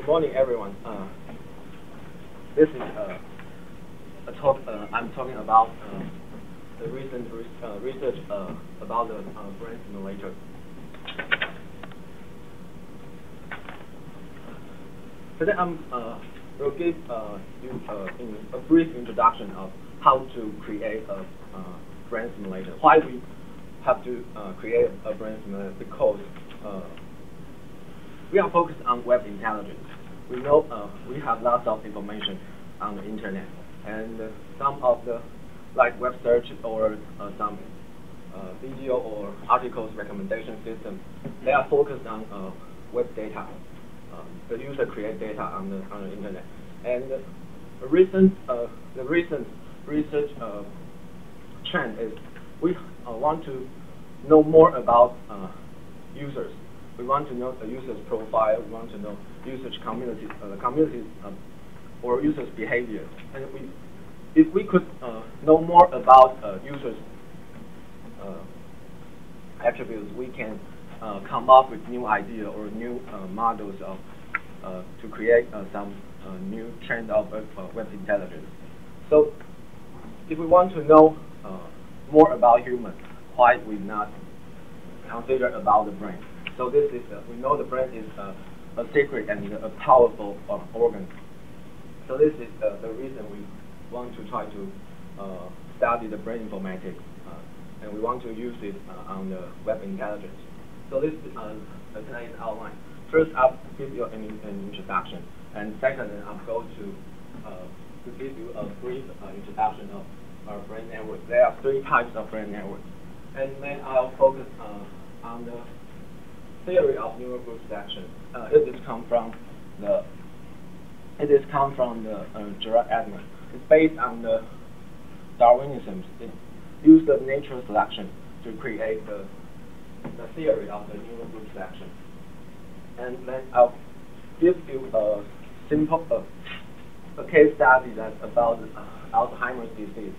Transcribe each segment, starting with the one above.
morning, everyone. This is a talk. I'm talking about the recent research about the brain simulator. Today, will give you a brief introduction of how to create a brain simulator. Why we have to create a brain simulator? Because we are focused on web intelligence. We know we have lots of information on the internet, and some of the like web search or some video or articles recommendation systems, they are focused on web data. The user create data on the internet, and the recent research trend is we want to know more about users. We want to know the user's profile. We want to know users' communities or users' behavior. And if we could know more about users' attributes, we can come up with new idea or new models of to create some new trend of web intelligence. So, if we want to know more about humans, why we not consider about the brain? So this is we know the brain is a secret and a powerful organ. So this is the reason we want to try to study the brain informatics, and we want to use it on the web intelligence. So this is tonight's outline. First, I'll give you an introduction, and second, I'm going to give you a brief introduction of our brain network. There are 3 types of brain networks, and then I'll focus on the theory of neural group selection. It is come from the Gerard Edmond. It's based on the Darwinism. It used the natural selection to create the theory of the neural group selection. And then I'll give you a simple a case study that's about Alzheimer's disease.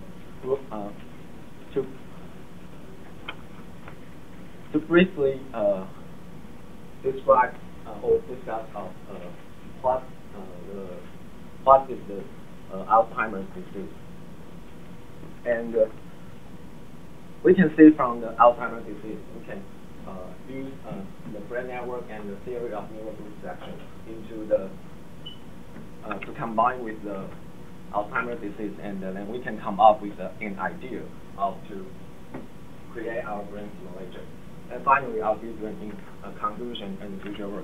To briefly describe or discuss what is the Alzheimer's disease. And we can see from the Alzheimer's disease, we can use the brain network and the theory of neural group selection into to combine with the Alzheimer's disease, and then we can come up with an idea of to create our brain simulator. And finally, I'll give you a conclusion and future work.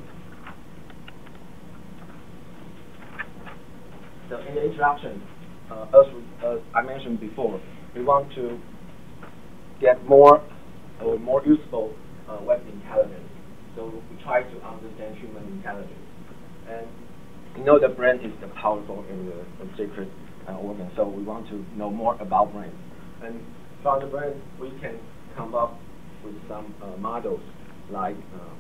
So in the introduction, as I mentioned before, we want to get more useful web intelligence. So we try to understand human intelligence. And you know the brain is the powerful and the secret organ. So we want to know more about brain. And from the brain, we can come up with some models like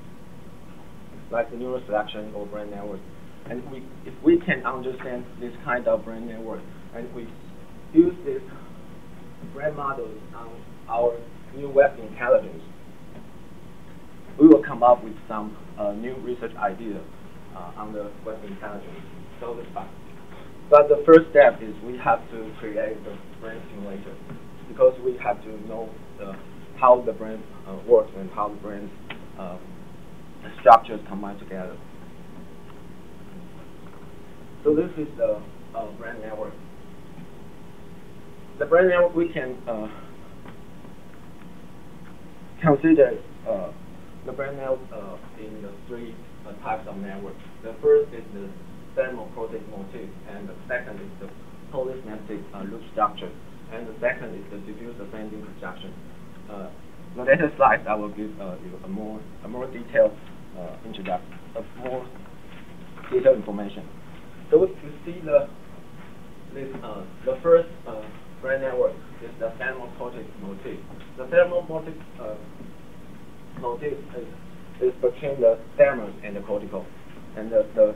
the neural selection or brain network. And if we can understand this kind of brain network, and we use these brain models on our new web intelligence, we will come up with some new research ideas on the web intelligence. So that's fine. But the first step is we have to create the brain simulator, because we have to know how the brain works and how the brain's structures combine together. So this is the brain network. The brain network, we can consider the brain network in the 3 types of networks. The first is the thalamocortic motif, and the second is the polysynaptic loop structure, and the second is the diffuse ascending projection. The later slides, I will give you a more detailed introduction, more detailed information. So you see the first brain network is the thalamocortic motif. The thalamocortic motif is between the thalamus and the cortical, and the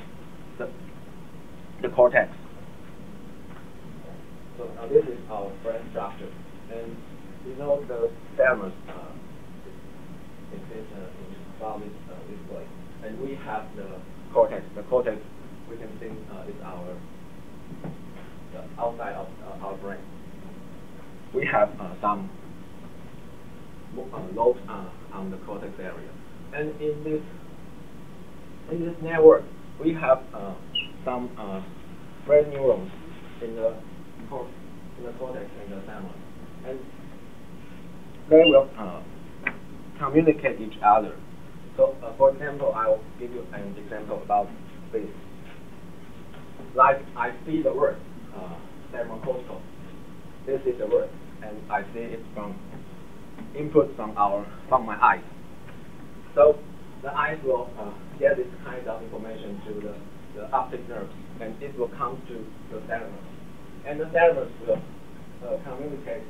cortex. So this is our brain structure, and you know the thalamus is in this way, and we have the cortex. The cortex, we can think is the outside of our brain. We have some lobes on the cortex area, and in this network, we have some brain neurons in the cortex and the thalamus, and they will communicate each other. So, for example, I will give you an example about this. Like I see the word thermocortical. This is the word, and I see it from input from my eyes. So the eyes will get this kind of information to the optic nerves, and it will come to the thalamus, and the thalamus will communicate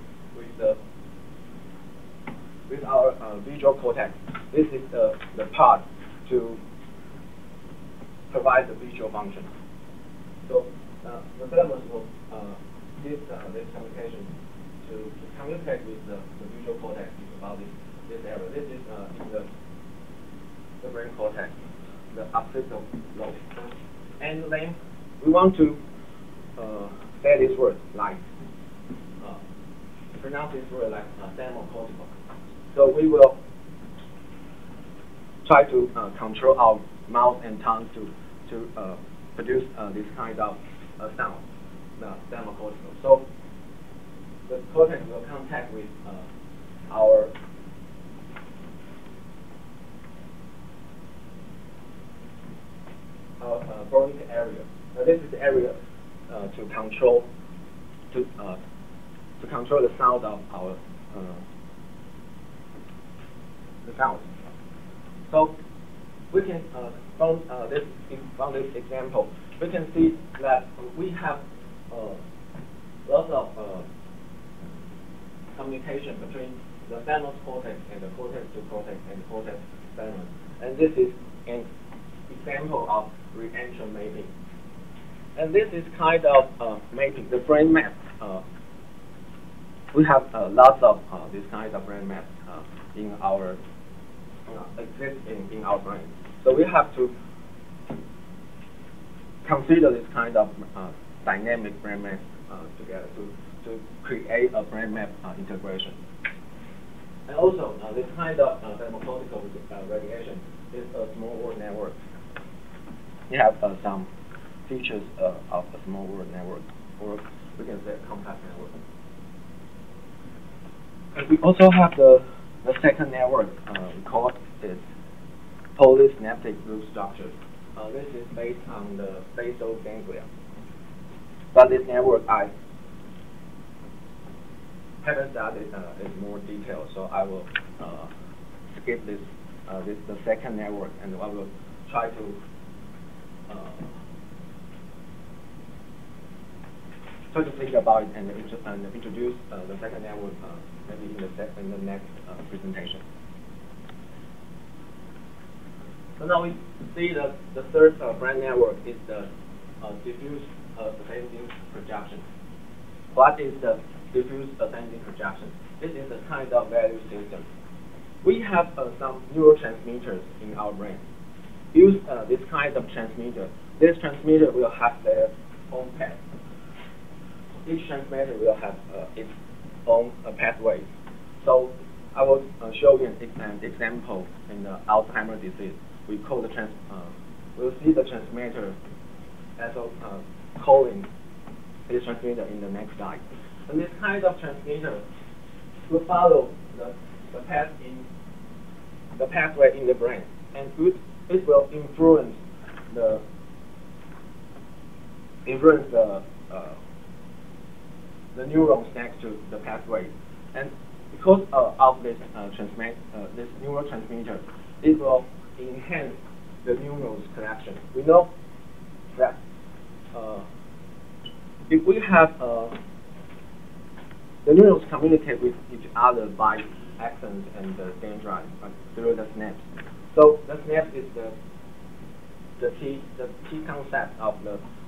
with our visual cortex. This is the part to provide the visual function. So the thalamus will give this communication to communicate with the visual cortex about this area. This is in the brain cortex, the occipital lobe. And then we want to say this word like pronounce this word like thermocortical. So we will try to control our mouth and tongue to produce this kind of sound, the thermocortical. So the cortex will contact with our bronchial area. Now this is the area to control the sound of our the sound. So we can from this example, we can see that we have lots of communication between the thalamus cortex and the cortex to cortex and cortex thalamus, and this is an example of re-entrant mapping. And this is kind of mapping the brain map. We have lots of this kind of brain maps in our exist in our brain. So we have to consider this kind of dynamic brain map together to create a brain map integration. And also, this kind of thermocortical radiation is a small world network. We have some features of a small world network, or we can say a compact network. And we also have the second network. We call it polysynaptic root structure. This is based on the basal ganglia. But this network, I haven't studied in more detail, so I will skip this the second network, and I will try to think about it and introduce the second network maybe in the next presentation. So now we see that the third brain network is the diffuse ascending projection. What is the diffuse ascending projection? This is a kind of value system. We have some neurotransmitters in our brain. Use this kind of transmitter. This transmitter will have their own path. Each transmitter will have its own pathway. So I will show you an example in the Alzheimer's disease. We call we'll see the transmitter as calling this transmitter in the next slide. And this kind of transmitter will follow the pathway in the brain, and it will influence the neurons next to the pathway. And because of this this neurotransmitter, it will enhance the neurons connection. We know that if we have the neurons communicate with each other by axons and the dendrites through the synapse. So the synapse is the key concept of the